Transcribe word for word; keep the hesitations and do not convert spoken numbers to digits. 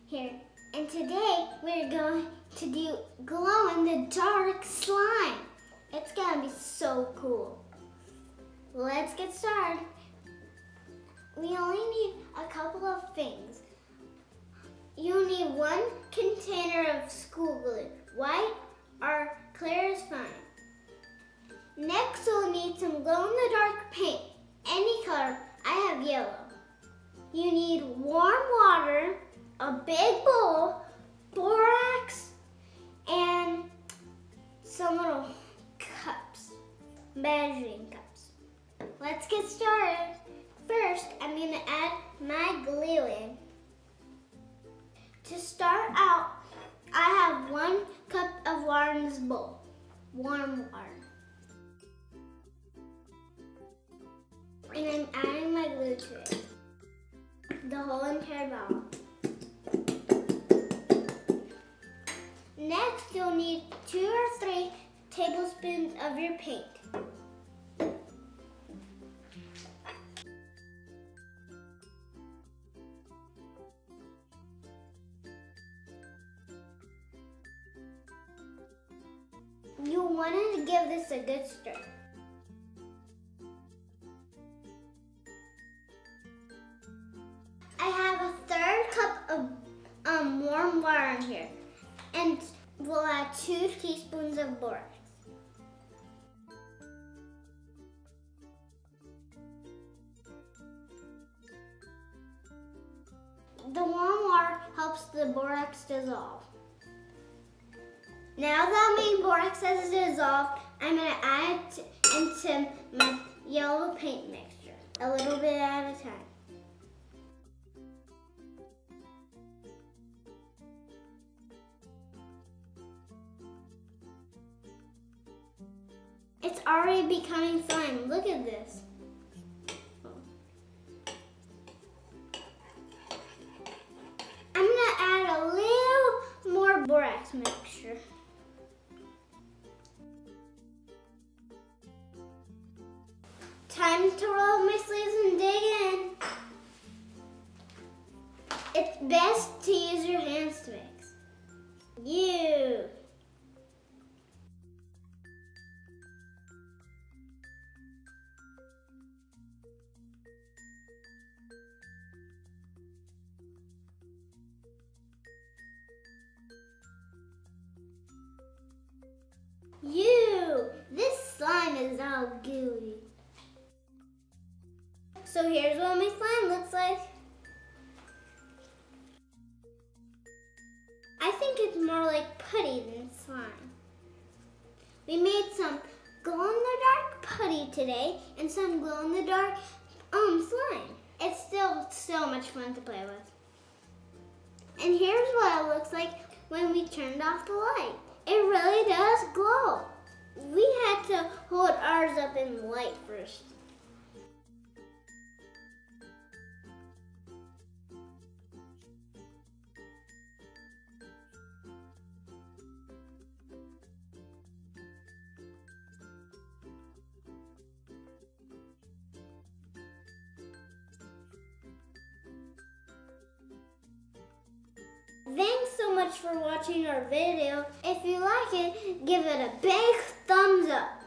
here, and today we're going to do glow-in-the-dark slime. It's gonna be so cool. Let's get started. We only need a couple of things. You'll need one container of school glue. White or clear is fine. Next, you'll need some glow-in-the-dark paint, any color. I have yellow. You need warm water, a big bowl, borax, and some little cups, measuring cups. Let's get started. First, I'm going to add my glue in. To start out, I have one cup of water in this bowl, warm water. And I'm adding my glue to it, the whole entire bottle. Next, you'll need two or three tablespoons of your paint. You'll want to give this a good stir. I have a third cup of um, warm water in here, and we'll add two teaspoons of borax. The warm water helps the borax dissolve. Now that my borax has dissolved, I'm going to add it into my yellow paint mixture, a little bit at a time. It's already becoming slime. Look at this. I'm going to add a little more borax mixture. Time to roll up my sleeves and dig in. It's best to use your hands to mix. You. You. This slime is all gooey. So here's what my slime looks like. I think it's more like putty than slime. We made some glow-in-the-dark putty today and some glow-in-the-dark um, slime. It's still so much fun to play with. And here's what it looks like when we turned off the light. It really does glow. We had to hold ours up in the light first. Thanks so much for watching our video. If you like it, give it a big thumbs up.